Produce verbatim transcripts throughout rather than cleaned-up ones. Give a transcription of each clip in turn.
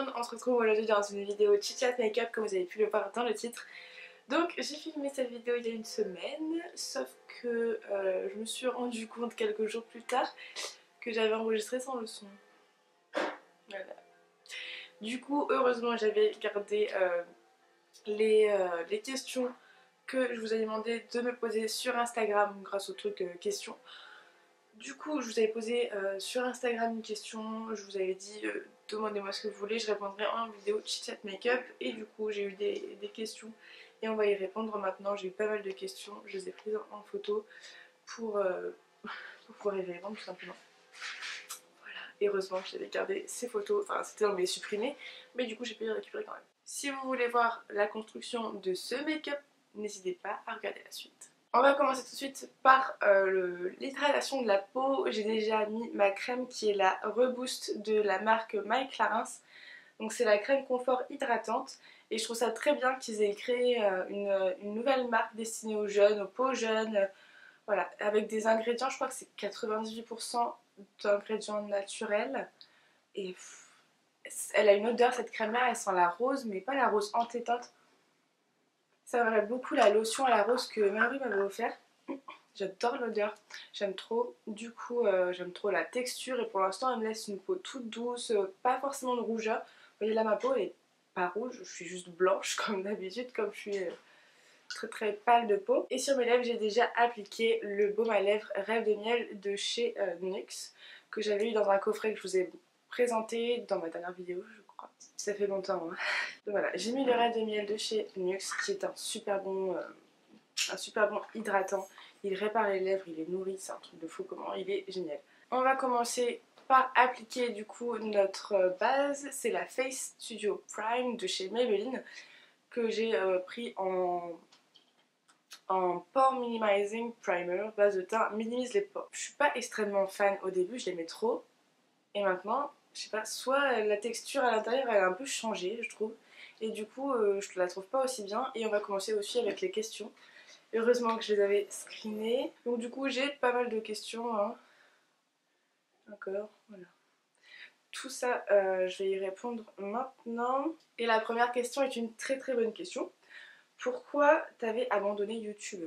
monde, on se retrouve aujourd'hui dans une vidéo chit chat make-up comme vous avez pu le voir dans le titre. Donc j'ai filmé cette vidéo il y a une semaine, sauf que euh, je me suis rendu compte quelques jours plus tard que j'avais enregistré sans le son. Voilà. Du coup heureusement j'avais gardé euh, les, euh, les questions que je vous ai demandé de me poser sur Instagram grâce au truc euh, questions. Du coup, je vous avais posé euh, sur Instagram une question, je vous avais dit euh, demandez-moi ce que vous voulez, je répondrai en vidéo chit chat make-up. Et du coup, j'ai eu des, des questions et on va y répondre maintenant. J'ai eu pas mal de questions, je les ai prises en, en photo pour, euh, pour pouvoir y répondre tout simplement. Voilà, et heureusement que j'avais gardé ces photos, enfin c'était dans mes supprimés, mais du coup j'ai pu les récupérer quand même. Si vous voulez voir la construction de ce make-up, n'hésitez pas à regarder la suite. On va commencer tout de suite par euh, l'hydratation de la peau. J'ai déjà mis ma crème qui est la Reboost de la marque My Clarins. Donc c'est la crème confort hydratante et je trouve ça très bien qu'ils aient créé euh, une, une nouvelle marque destinée aux jeunes, aux peaux jeunes. Euh, voilà, avec des ingrédients, je crois que c'est quatre-vingt-dix-huit pour cent d'ingrédients naturels. Et pff, elle a une odeur, cette crème là, elle sent la rose mais pas la rose entêtante. Ça me rappelle beaucoup la lotion à la rose que Marie m'avait offert. J'adore l'odeur, j'aime trop. Du coup, euh, j'aime trop la texture et pour l'instant, elle me laisse une peau toute douce, euh, pas forcément de rougeur. Vous voyez là, ma peau elle est pas rouge, je suis juste blanche comme d'habitude, comme je suis euh, très très pâle de peau. Et sur mes lèvres, j'ai déjà appliqué le baume à lèvres Rêve de miel de chez euh, N Y X que j'avais eu dans un coffret que je vous ai présenté dans ma dernière vidéo, je crois. Ça fait longtemps. Hein. Donc voilà, j'ai mis le Rêve de miel de chez N Y X qui est un super bon, euh, un super bon hydratant. Il répare les lèvres, il les nourrit, c'est un truc de fou comment, il est génial. On va commencer par appliquer du coup notre base, c'est la Face Studio Prime de chez Maybelline que j'ai euh, pris en, en Pore Minimizing Primer, base de teint minimise les pores. Je suis pas extrêmement fan au début, je l'aimais trop et maintenant, je sais pas, soit la texture à l'intérieur elle a un peu changé je trouve et du coup euh, je la trouve pas aussi bien et on va commencer aussi avec les questions. Heureusement que je les avais screenées. Donc du coup j'ai pas mal de questions. Hein. D'accord, voilà. Tout ça, euh, je vais y répondre maintenant. Et la première question est une très très bonne question. Pourquoi t'avais abandonné YouTube?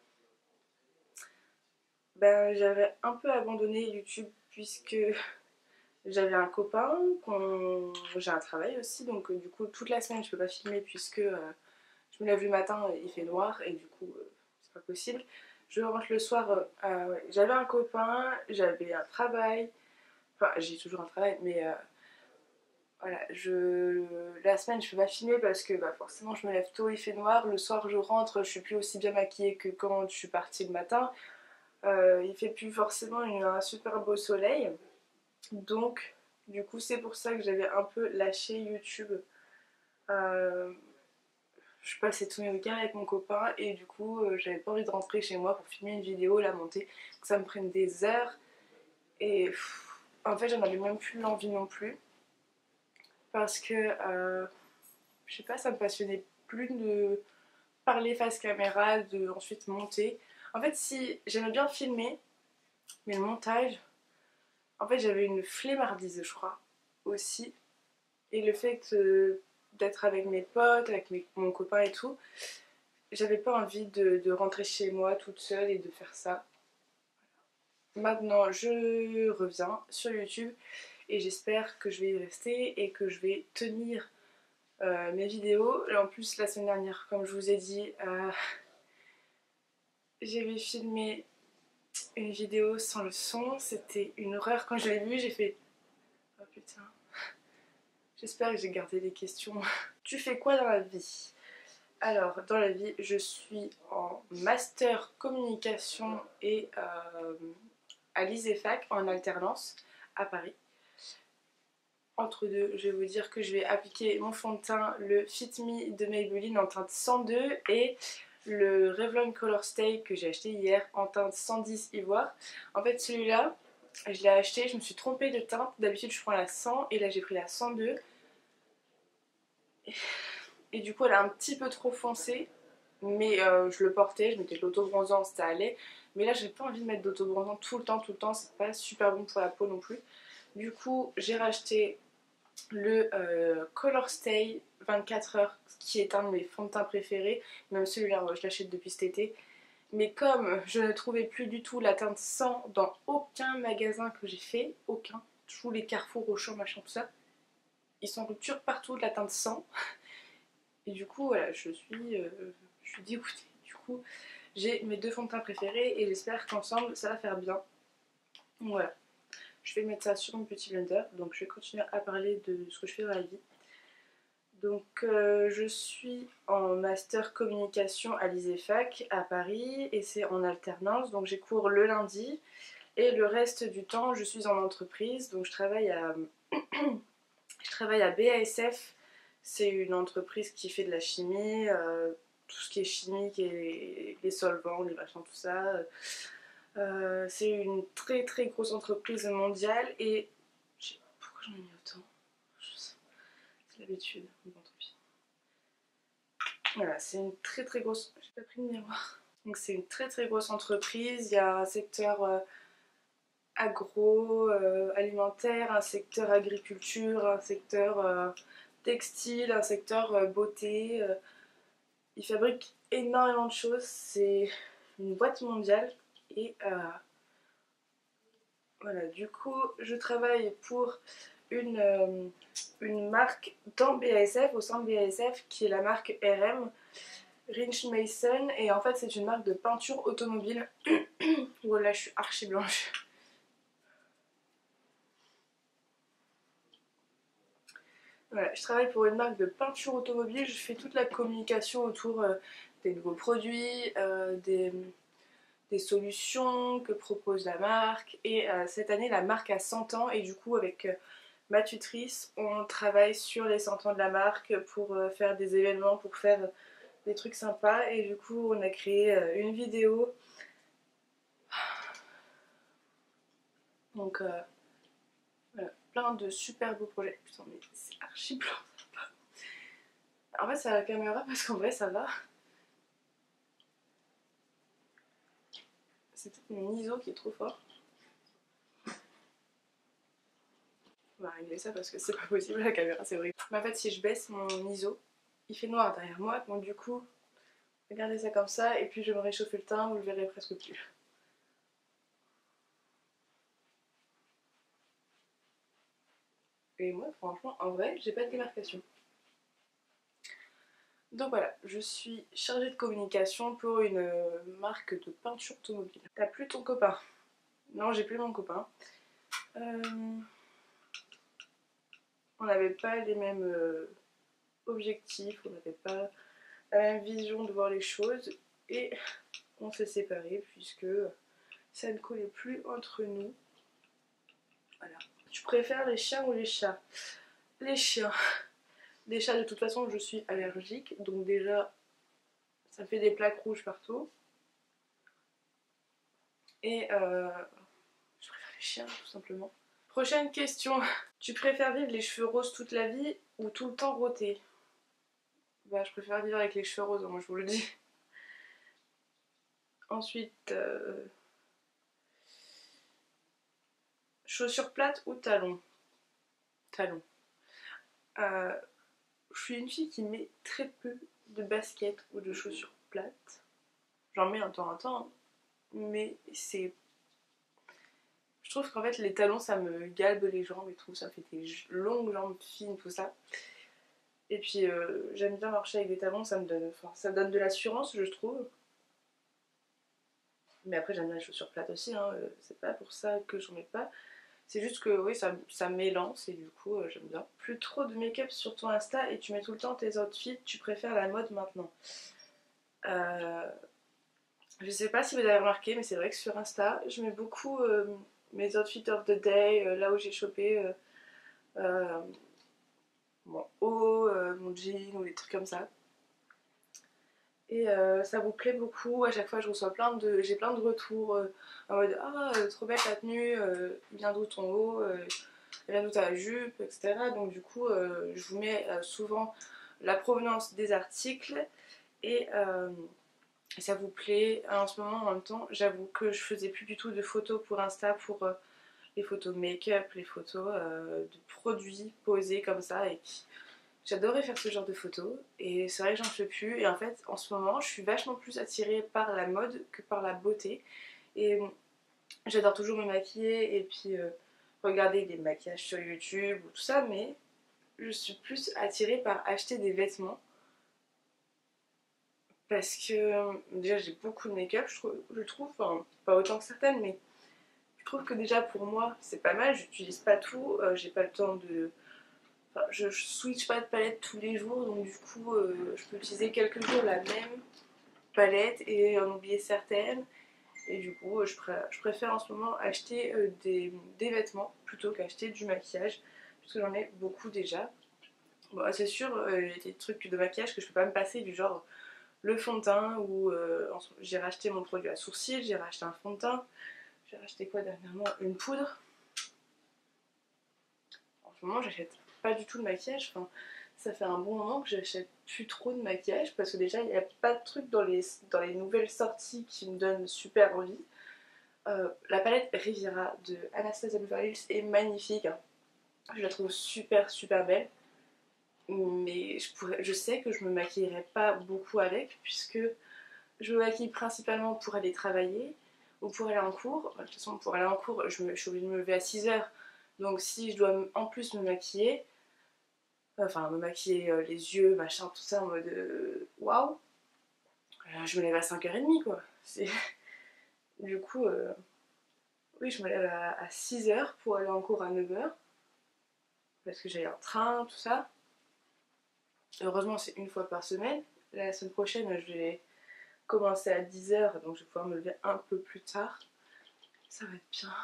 Ben j'avais un peu abandonné YouTube puisque j'avais un copain, j'ai un travail aussi, donc euh, du coup toute la semaine je peux pas filmer puisque euh, je me lève le matin, il fait noir et du coup euh, c'est pas possible. Je rentre le soir, euh, euh, ouais. J'avais un copain, j'avais un travail, enfin j'ai toujours un travail, mais euh, voilà, je... la semaine je peux pas filmer parce que bah, forcément je me lève tôt, il fait noir, le soir je rentre, je suis plus aussi bien maquillée que quand je suis partie le matin, euh, il fait plus forcément une, un super beau soleil, donc du coup c'est pour ça que j'avais un peu lâché YouTube. Euh, je passais tous mes week-ends avec mon copain et du coup euh, j'avais pas envie de rentrer chez moi pour filmer une vidéo, la monter, que ça me prenne des heures et pff, en fait j'en avais même plus l'envie non plus parce que euh, je sais pas, ça me passionnait plus de parler face caméra, de ensuite monter. En fait si j'aimais bien filmer mais le montage, en fait j'avais une flemmardise je crois aussi et le fait que d'être avec mes potes, avec mes, mon copain et tout, j'avais pas envie de, de rentrer chez moi toute seule et de faire ça. Maintenant je reviens sur YouTube et j'espère que je vais y rester et que je vais tenir euh, mes vidéos. Et en plus la semaine dernière, comme je vous ai dit, euh, j'avais filmé une vidéo sans le son, c'était une horreur. Quand je l'ai vue j'ai fait oh putain, j'espère que j'ai gardé les questions. Tu fais quoi dans la vie? Alors, dans la vie, je suis en master communication et euh, à l'ISEFAC en alternance à Paris. Entre deux, je vais vous dire que je vais appliquer mon fond de teint, le Fit Me de Maybelline en teinte cent deux et le Revlon Color Stay que j'ai acheté hier en teinte cent dix ivoire. En fait, celui-là, je l'ai acheté, je me suis trompée de teinte. D'habitude, je prends la cent et là, j'ai pris la cent deux. Et du coup, elle est un petit peu trop foncée. Mais euh, je le portais, je mettais de l'autobronzant, ça allait. Mais là, j'ai pas envie de mettre d'autobronzant tout le temps, tout le temps. C'est pas super bon pour la peau non plus. Du coup, j'ai racheté le euh, Color Stay vingt-quatre heures qui est un de mes fonds de teint préférés, même celui-là je l'achète depuis cet été. Mais comme je ne trouvais plus du tout la teinte cent dans aucun magasin que j'ai fait, aucun, tous les Carrefour, Auchan, machin, tout ça, ils sont en rupture partout de la teinte cent. Et du coup, voilà, je suis, euh, je suis dégoûtée. Du coup, j'ai mes deux fonds de teint préférés et j'espère qu'ensemble, ça va faire bien. Donc voilà, je vais mettre ça sur mon petit blender. Donc je vais continuer à parler de ce que je fais dans la vie. Donc euh, je suis en master communication à l'ISEFAC à Paris et c'est en alternance. Donc j'ai cours le lundi et le reste du temps, je suis en entreprise. Donc je travaille à, je travaille à B A S F. C'est une entreprise qui fait de la chimie, euh, tout ce qui est chimique et les, les solvants, les machins, tout ça. Euh, c'est une très très grosse entreprise mondiale et... Pourquoi j'en ai mis autant? C'est l'habitude. Bon, tant pis. Voilà, c'est une très très grosse... J'ai pas pris de miroir. Donc c'est une très très grosse entreprise. Il y a un secteur euh, agro, euh, alimentaire, un secteur agriculture, un secteur... Euh, textile, un secteur euh, beauté. Euh, ils fabriquent énormément de choses. C'est une boîte mondiale. Et euh, voilà, du coup, je travaille pour une, euh, une marque dans B A S F, au sein de B A S F, qui est la marque R M, Rich Mason. Et en fait, c'est une marque de peinture automobile. Voilà, je suis archi blanche. Voilà, je travaille pour une marque de peinture automobile, je fais toute la communication autour euh, des nouveaux produits, euh, des, des solutions que propose la marque. Et euh, cette année, la marque a cent ans et du coup, avec euh, ma tutrice, on travaille sur les cent ans de la marque pour euh, faire des événements, pour faire des trucs sympas. Et du coup, on a créé euh, une vidéo. Donc, euh, voilà, plein de super beaux projets. Putain, mais c'est archi blanc. En fait, c'est à la caméra parce qu'en vrai, ça va. C'est peut-être mon I S O qui est trop fort. On va régler ça parce que c'est pas possible, la caméra, c'est horrible. Mais en fait, si je baisse mon I S O, il fait noir derrière moi. Donc du coup, regardez ça comme ça. Et puis je vais me réchauffer le teint, vous le verrez presque plus. Et moi, franchement, en vrai, j'ai pas de démarcation. Donc voilà, je suis chargée de communication pour une marque de peinture automobile. T'as plus ton copain? Non, j'ai plus mon copain. Euh... On n'avait pas les mêmes euh, objectifs, on n'avait pas la même vision de voir les choses. Et on s'est séparés puisque ça ne collait plus entre nous. Voilà. Tu préfères les chiens ou les chats? Les chiens. Les chats, de toute façon, je suis allergique, donc déjà, ça fait des plaques rouges partout. Et euh, je préfère les chiens, tout simplement. Prochaine question. Tu préfères vivre les cheveux roses toute la vie ou tout le temps rotés? Bah, je préfère vivre avec les cheveux roses, moi je vous le dis. Ensuite, euh... chaussures plates ou talons? Talons. Euh, je suis une fille qui met très peu de baskets ou de chaussures plates. J'en mets un temps en temps, mais c'est... Je trouve qu'en fait les talons ça me galbe les jambes et tout, ça me fait des longues jambes fines, tout ça. Et puis euh, j'aime bien marcher avec des talons, ça me donne, enfin, ça donne de l'assurance je trouve. Mais après j'aime bien les chaussures plates aussi, hein. C'est pas pour ça que j'en mets pas. C'est juste que oui, ça, ça m'élance et du coup euh, j'aime bien. Plus trop de make-up sur ton Insta et tu mets tout le temps tes outfits, tu préfères la mode maintenant? euh, Je sais pas si vous avez remarqué, mais c'est vrai que sur Insta, je mets beaucoup euh, mes outfits of the day, euh, là où j'ai chopé euh, euh, mon haut, euh, mon jean ou des trucs comme ça. Et euh, ça vous plaît beaucoup, à chaque fois je reçois plein de, j'ai plein de retours euh, en mode ah euh, trop belle ta tenue, euh, vient d'où ton haut, euh, vient d'où ta jupe, et cetera. Donc du coup euh, je vous mets euh, souvent la provenance des articles et euh, ça vous plaît. En ce moment en même temps j'avoue que je faisais plus du tout de photos pour Insta pour euh, les photos make-up, les photos euh, de produits posés comme ça. Et qui... J'adorais faire ce genre de photos et c'est vrai que j'en fais plus. Et en fait, en ce moment, je suis vachement plus attirée par la mode que par la beauté. Et j'adore toujours me maquiller et puis euh, regarder des maquillages sur YouTube ou tout ça, mais je suis plus attirée par acheter des vêtements parce que déjà j'ai beaucoup de make-up, je trouve, je trouve, enfin pas autant que certaines, mais je trouve que déjà pour moi c'est pas mal, j'utilise pas tout, euh, j'ai pas le temps de... Enfin, je, je switch pas de palette tous les jours, donc du coup euh, je peux utiliser quelques jours la même palette et en oublier certaines. Et du coup, je, pré je préfère en ce moment acheter euh, des, des vêtements plutôt qu'acheter du maquillage, parce que j'en ai beaucoup déjà. Bon, c'est sûr, euh, il y a des trucs de maquillage que je peux pas me passer, du genre le fond de teint, ou euh, j'ai racheté mon produit à sourcils, j'ai racheté un fond de teint, j'ai racheté quoi dernièrement? Une poudre. En ce moment, j'achète pas du tout de maquillage, enfin, ça fait un bon moment que j'achète plus trop de maquillage, parce que déjà, il n'y a pas de trucs dans les, dans les nouvelles sorties qui me donnent super envie. Euh, la palette Riviera de Anastasia Beverly Hills est magnifique, hein. Je la trouve super super belle, mais je, pourrais, je sais que je me maquillerai pas beaucoup avec, puisque je me maquille principalement pour aller travailler ou pour aller en cours. De toute façon, pour aller en cours, je, me, je suis obligée de me lever à six heures, donc si je dois en plus me maquiller, enfin me maquiller euh, les yeux, machin, tout ça en mode euh, waouh, wow, je me lève à cinq heures trente quoi. Du coup, euh, oui, je me lève à, à six heures pour aller en cours à neuf heures. Parce que j'ai un train, tout ça. Heureusement, c'est une fois par semaine. La semaine prochaine, je vais commencer à dix heures, donc je vais pouvoir me lever un peu plus tard. Ça va être bien.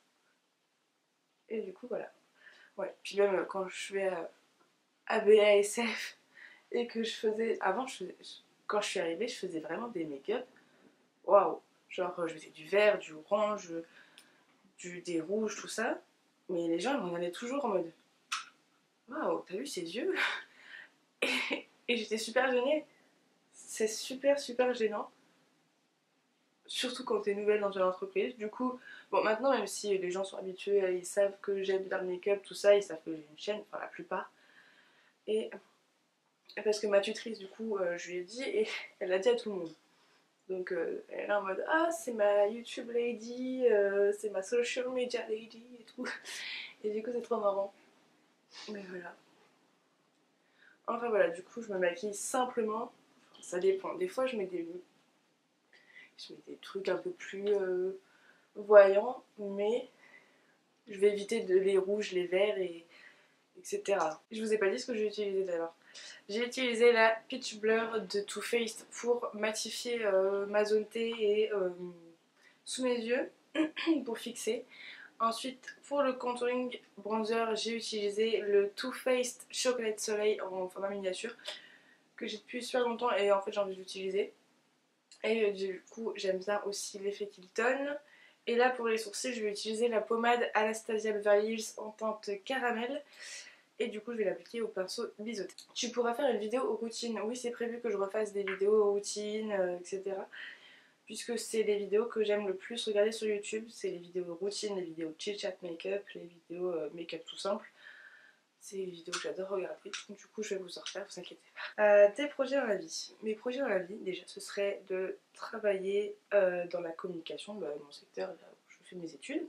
Et du coup, voilà. Ouais, puis même quand je vais à, à B A S F et que je faisais... Avant, je faisais, quand je suis arrivée, je faisais vraiment des make-up. Waouh! Genre, je faisais du vert, du orange, du, des rouges, tout ça. Mais les gens, ils me regardaient toujours en mode... Waouh, t'as vu ses yeux? Et, et j'étais super gênée. C'est super super gênant. Surtout quand t'es nouvelle dans une entreprise. Du coup, bon maintenant même si les gens sont habitués, ils savent que j'aime bien le make-up, tout ça, ils savent que j'ai une chaîne, enfin la plupart. Et parce que ma tutrice du coup, euh, je lui ai dit et elle a dit à tout le monde. Donc euh, elle est là en mode ah c'est ma YouTube lady, euh, c'est ma social media lady et tout. Et du coup c'est trop marrant. Mais voilà. Enfin voilà, du coup je me maquille simplement. Enfin, ça dépend. Des fois je mets des je mets des trucs un peu plus euh, voyants, mais je vais éviter de, les rouges, les verts, et, etc. Je vous ai pas dit ce que j'ai utilisé d'ailleurs. J'ai utilisé la Peach Blur de Too Faced pour matifier euh, ma zone T et euh, sous mes yeux, pour fixer. Ensuite, pour le contouring bronzer, j'ai utilisé le Too Faced Chocolate Soleil en format miniature, que j'ai depuis super longtemps et en fait j'ai envie d'utiliser. Et du coup j'aime bien aussi l'effet qu'il donne. Et là pour les sourcils je vais utiliser la pommade Anastasia Beverly Hills en teinte caramel. Et du coup je vais l'appliquer au pinceau biseauté. Tu pourras faire une vidéo routine. Oui c'est prévu que je refasse des vidéos routines, euh, et cetera. Puisque c'est les vidéos que j'aime le plus regarder sur YouTube. C'est les vidéos routines, les vidéos chit chat make-up, les vidéos euh, make-up tout simple. C'est les vidéos que j'adore regarder, donc du coup je vais vous en refaire, vous inquiétez pas. Euh, tes projets dans la vie. Mes projets dans la vie, déjà, ce serait de travailler euh, dans la communication, bah, mon secteur là où je fais mes études.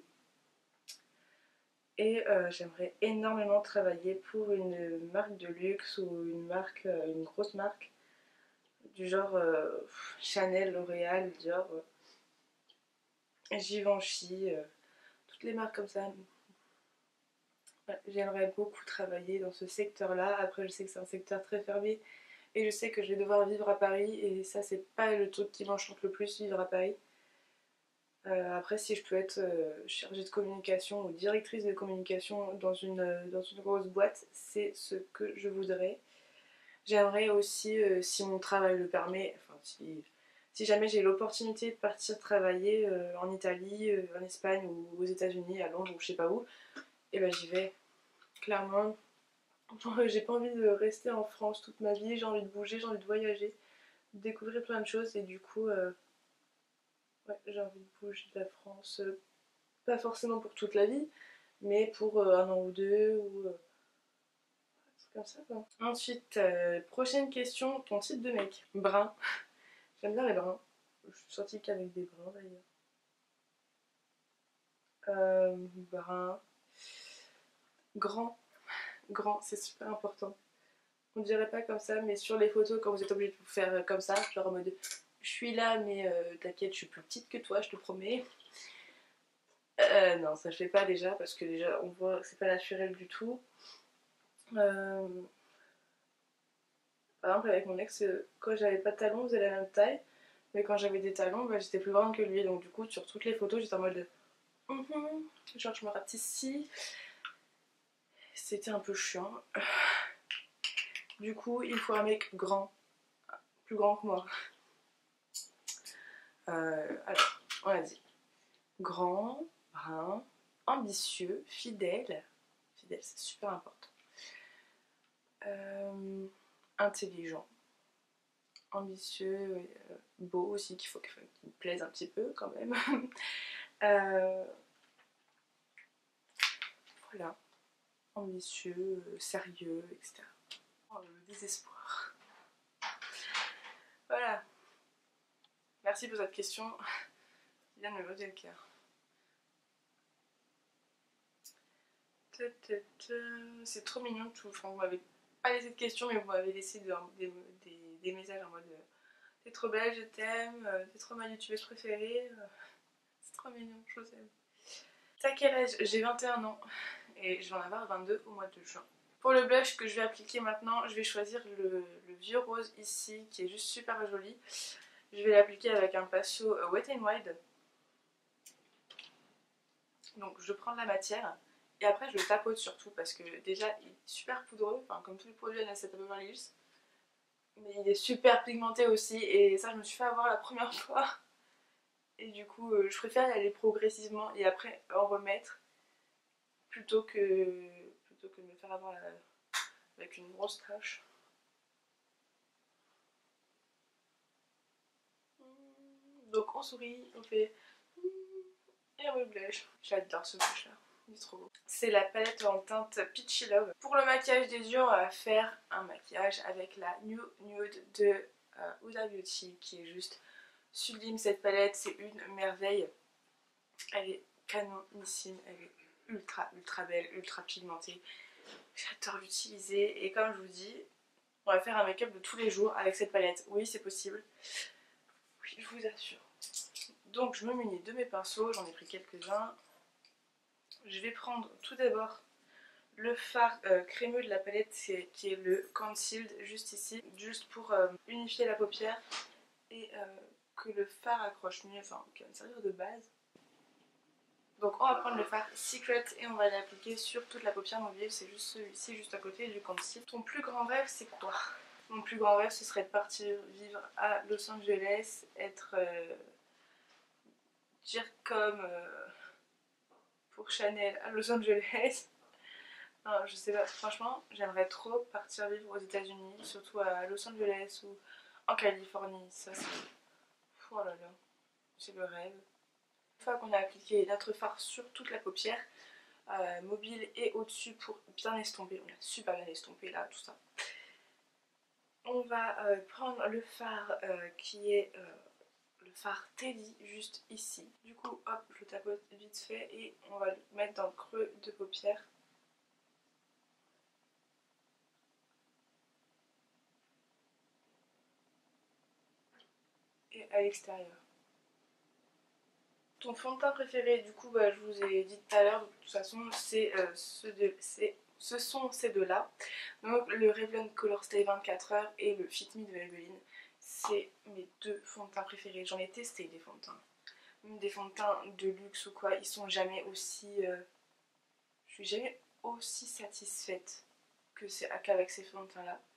Et euh, j'aimerais énormément travailler pour une marque de luxe ou une marque, euh, une grosse marque, du genre euh, Chanel, L'Oréal, Dior, euh, Givenchy, euh, toutes les marques comme ça. J'aimerais beaucoup travailler dans ce secteur-là. Après, je sais que c'est un secteur très fermé et je sais que je vais devoir vivre à Paris et ça, c'est pas le truc qui m'enchante le plus, vivre à Paris. Euh, après, si je peux être euh, chargée de communication ou directrice de communication dans une, euh, dans une grosse boîte, c'est ce que je voudrais. J'aimerais aussi, euh, si mon travail le permet, enfin, si, si jamais j'ai l'opportunité de partir travailler euh, en Italie, euh, en Espagne ou aux États-Unis, à Londres ou je sais pas où, et ben j'y vais. Clairement, j'ai pas envie de rester en France toute ma vie, j'ai envie de bouger, j'ai envie de voyager, de découvrir plein de choses et du coup, euh, ouais, j'ai envie de bouger de la France. Pas forcément pour toute la vie, mais pour euh, un an ou deux ou euh, comme ça quoi. Ensuite, euh, prochaine question, ton type de mec. Brun. J'aime bien les bruns. Je suis sortie qu'avec des bruns d'ailleurs. Euh, brun. Grand. Grand, c'est super important. On dirait pas comme ça, mais sur les photos, quand vous êtes obligé de vous faire comme ça, genre en mode je suis là, mais euh, t'inquiète, je suis plus petite que toi, je te promets. Euh, non, ça je fais pas déjà, parce que déjà on voit que c'est pas naturel du tout. Euh, par exemple, avec mon ex, quand j'avais pas de talons, on faisait la même taille, mais quand j'avais des talons, bah, j'étais plus grande que lui, donc du coup, sur toutes les photos, j'étais en mode mm -hmm, genre je me rapetissis. C'était un peu chiant. Du coup, il faut un mec grand, plus grand que moi. Euh, alors, on a dit grand, brun, ambitieux, fidèle. Fidèle, c'est super important. Euh, intelligent, ambitieux, euh, beau aussi, qu'il faut qu'il me plaise un petit peu quand même. euh, voilà, ambitieux, euh, sérieux, et cetera. Oh, le désespoir. Voilà. Merci pour cette question. Il vient de me briser le cœur. C'est trop mignon tout. Enfin, vous m'avez pas laissé de questions, mais vous m'avez laissé de, des, des, des messages en mode t'es trop belle, je t'aime, t'es trop ma youtubeuse préférée. C'est trop mignon, je vous aime. T'as quel âge? J'ai vingt et un ans et je vais en avoir vingt-deux au mois de juin. Pour le blush que je vais appliquer maintenant, je vais choisir le, le vieux rose ici qui est juste super joli. Je vais l'appliquer avec un pinceau Wet n Wild. Donc je prends de la matière et après je le tapote surtout parce que déjà il est super poudreux, enfin comme tous les produits Anastasia Beverly Hills. Mais il est super pigmenté aussi et ça je me suis fait avoir la première fois. Et du coup euh, je préfère y aller progressivement et après en remettre plutôt que, plutôt que de me faire avoir la, avec une grosse tache. Donc on sourit, on fait et on blush. J'adore ce blush là, il est trop beau. C'est la palette en teinte Peachy Love. Pour le maquillage des yeux, on va faire un maquillage avec la New Nude de euh, Huda Beauty qui est juste sublime. Cette palette, c'est une merveille. Elle est canonissime, elle est ultra ultra belle, ultra pigmentée. J'adore l'utiliser et comme je vous dis, on va faire un make-up de tous les jours avec cette palette. Oui, c'est possible. Oui, je vous assure. Donc je me munis de mes pinceaux, j'en ai pris quelques-uns. Je vais prendre tout d'abord le fard euh, crémeux de la palette qui est le Concealed, juste ici, juste pour euh, unifier la paupière et euh, que le fard accroche mieux, enfin qui va me servir de base. Donc on va prendre le fard Secret et on va l'appliquer sur toute la paupière mobile, c'est juste celui-ci, juste à côté du Conceal. Ton plus grand rêve c'est quoi? Mon plus grand rêve ce serait de partir vivre à Los Angeles, être euh, dire comme euh, pour Chanel à Los Angeles. Non, je sais pas, franchement, j'aimerais trop partir vivre aux États-Unis, surtout à Los Angeles ou en Californie. Ça, c'est. Oh là là, c'est le rêve. Une fois qu'on a appliqué notre fard sur toute la paupière, euh, mobile et au-dessus pour bien estomper, on a super bien estompé là, tout ça. On va euh, prendre le fard euh, qui est euh, le fard Teddy juste ici. Du coup, hop, je le tapote vite fait et on va le mettre dans le creux de paupière. Et à l'extérieur. Ton fond de teint préféré, du coup, bah, je vous ai dit tout à l'heure, de toute façon, c'est euh, ce, ce sont ces deux-là. Donc le Revlon Color Stay vingt-quatre heures et le Fit Me de Maybelline. C'est mes deux fonds de teint préférés. J'en ai testé des fonds de teint. Même des fonds de teint de luxe ou quoi, ils sont jamais aussi... Euh... Je suis jamais aussi satisfaite que qu'avec ces fonds de teint là.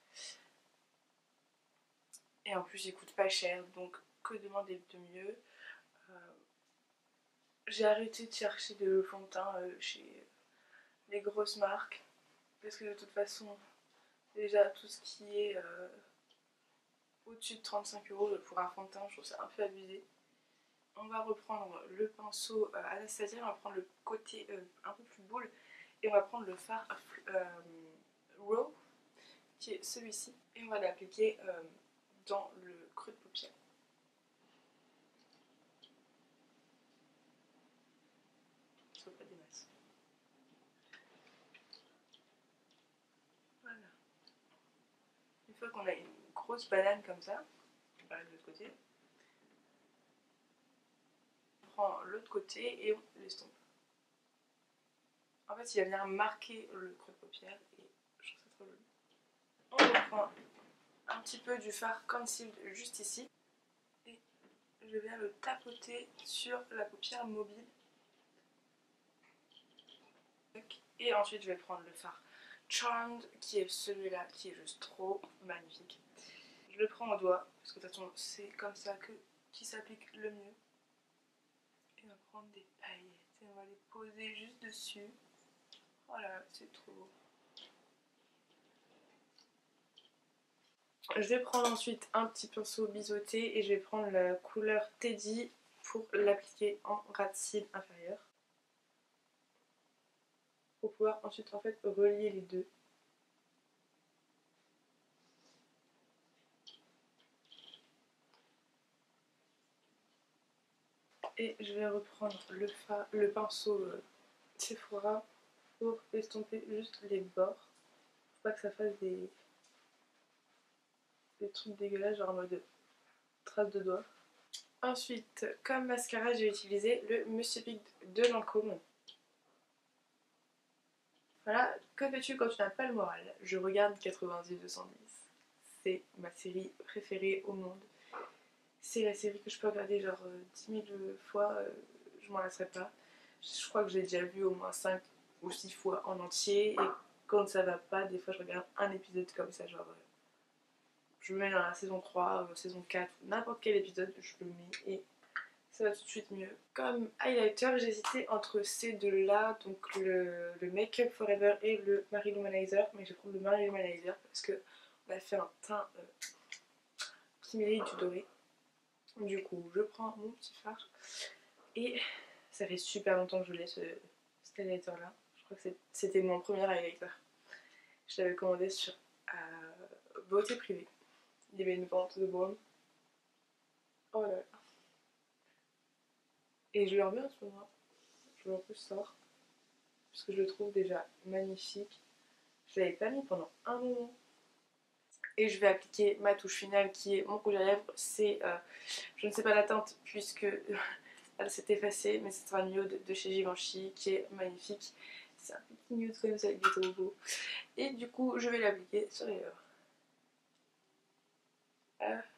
Et en plus, ils coûtent pas cher, donc que demander de mieux? euh... J'ai arrêté de chercher de fond de teint euh, chez les grosses marques parce que de toute façon, déjà tout ce qui est euh, au-dessus de trente-cinq euros pour un fond de teint, je trouve ça un peu abusé. on va reprendre le pinceau euh, Anastasia, on va prendre le côté euh, un peu plus boule et on va prendre le fard euh, Raw qui est celui-ci et on va l'appliquer euh, dans le creux de paupière. Ça pas des masses. Voilà. Une fois qu'on a une grosse banane comme ça, on va de l'autre côté. On prend l'autre côté et on l'estompe. En fait, il va venir marquer le creux de paupière et je trouve ça trop joli. On reprend un petit peu du fard concealed juste ici et je viens le tapoter sur la paupière mobile. Et ensuite, je vais prendre le fard Charmed qui est celui-là qui est juste trop magnifique. Je le prends au doigt parce que de toute façon, c'est comme ça que qui s'applique le mieux. Et on va prendre des paillettes et on va les poser juste dessus. Voilà, c'est trop beau. Je vais prendre ensuite un petit pinceau biseauté et je vais prendre la couleur Teddy pour l'appliquer en ras de cils inférieur. Pour pouvoir ensuite en fait relier les deux. Et je vais reprendre le, fa le pinceau euh, Sephora pour estomper juste les bords. Faut pas que ça fasse des, des trucs dégueulasses genre en mode trace de doigts. Ensuite, comme mascara, j'ai utilisé le Monsieur Pic de Lancôme. Voilà, que fais-tu quand tu n'as pas le moral? Je regarde quatre-vingt-dix deux cent dix. C'est ma série préférée au monde. C'est la série que je peux regarder genre euh, dix mille fois, euh, je m'en lasserai pas. Je crois que j'ai déjà vu au moins cinq ou six fois en entier. Et quand ça va pas, des fois je regarde un épisode comme ça, genre... Euh, je me mets dans la saison trois, euh, saison quatre, n'importe quel épisode, je le mets et ça va tout de suite mieux. Comme highlighter, j'ai hésité entre ces deux-là, donc le, le Make Up Forever et le Marie Lumanizer, mais je vais prendre le Marie Lumanizer parce que on va faire un teint euh, qui mérite du doré. Du coup, je prends mon petit fard et ça fait super longtemps que je l'ai ce, cet highlighter là. Je crois que c'était mon premier highlighter. Je l'avais commandé sur euh, Beauté Privée. Il y avait une vente de baume. Oh là là. Et je le remets en ce moment. Je le ressors. Parce que je le trouve déjà magnifique. Je l'avais pas mis pendant un moment. Et je vais appliquer ma touche finale qui est mon rouge à lèvres. C'est, euh, je ne sais pas la teinte puisque elle s'est effacée, mais c'est un nude de chez Givenchy qui est magnifique. C'est un petit nude comme ça, il est trop beau. Et du coup, je vais l'appliquer sur les lèvres. Euh,